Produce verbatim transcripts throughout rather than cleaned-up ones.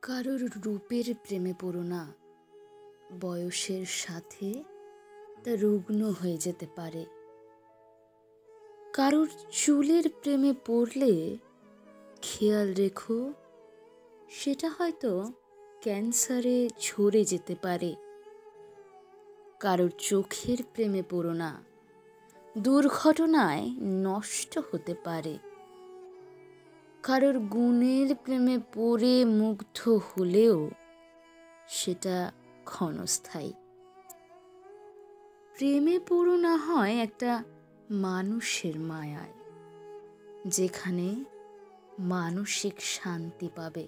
কারোর রূপের প্রেমে পড়ো না, বয়সের সাথে তা রুগ্ন হয়ে যেতে পারে। কারোর চুলের প্রেমে পড়লে খেয়াল রেখো, সেটা হয়তো ক্যান্সারে ঝরে যেতে পারে। কারোর চোখের প্রেমে পড়ো না, দুর্ঘটনায় নষ্ট হতে পারে। কারোর গুণের প্রেমে পড়ে মুগ্ধ হলেও সেটা ক্ষণস্থায়ী। প্রেমে পড়ো না হয় একটা মানুষের মায়ায়, যেখানে মানসিক শান্তি পাবে,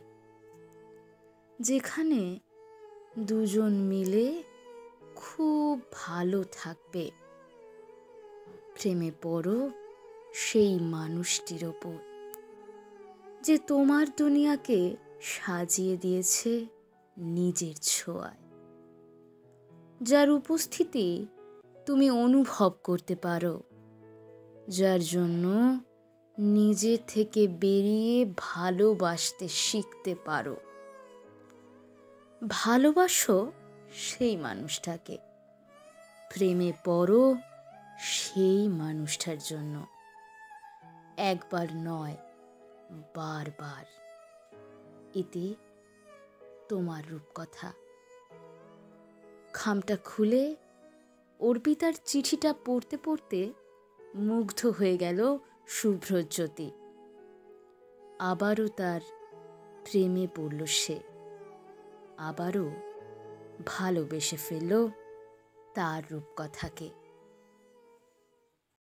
যেখানে দুজন মিলে খুব ভালো থাকবে। প্রেমে পড়ো সেই মানুষটির ওপর যে তোমার দুনিয়াকে সাজিয়ে দিয়েছে নিজের ছোঁয়ায়, যার উপস্থিতি তুমি অনুভব করতে পারো, যার জন্য নিজে থেকে বেরিয়ে ভালোবাসতে শিখতে পারো। ভালোবাসো সেই মানুষটাকে, প্রেমে পড়ো সেই মানুষটার জন্য, একবার নয় বারবার। ইতি তোমার রূপকথা। খামটা খুলে অর্পিতার চিঠিটা পড়তে পড়তে মুগ্ধ হয়ে গেল শুভ্রজ্যোতি। আবারও তার প্রেমে পড়ল সে, আবারও ভালোবেসে ফেলল তার রূপকথাকে।